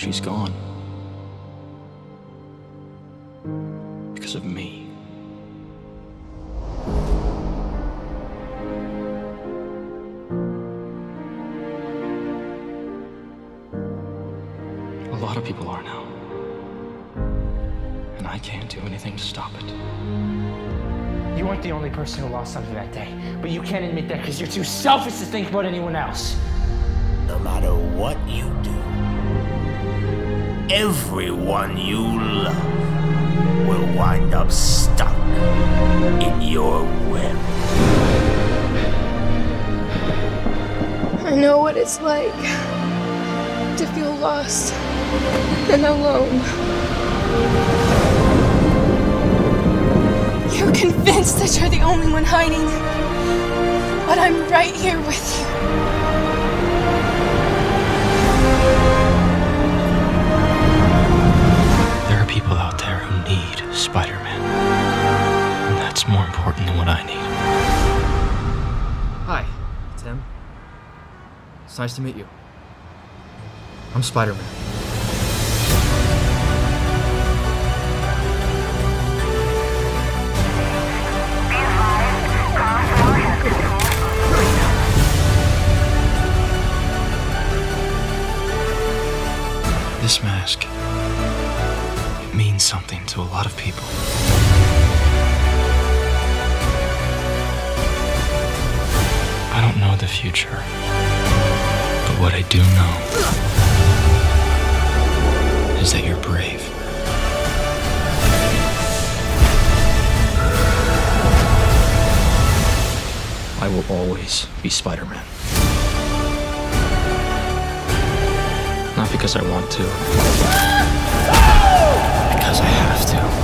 She's gone. Because of me. A lot of people are now. And I can't do anything to stop it. You weren't the only person who lost something that day, but you can't admit that because you're too selfish to think about anyone else. No matter what you do, everyone you love will wind up stuck in your web. I know what it's like to feel lost and alone. You're convinced that you're the only one hiding, but I'm right here with you. There are people out there who need Spider-Man. And that's more important than what I need. Hi, Tim. It's nice to meet you. I'm Spider-Man. This mask, it means something to a lot of people. I don't know the future, but what I do know is that you're brave. I will always be Spider-Man. Not because I want to, because I have to.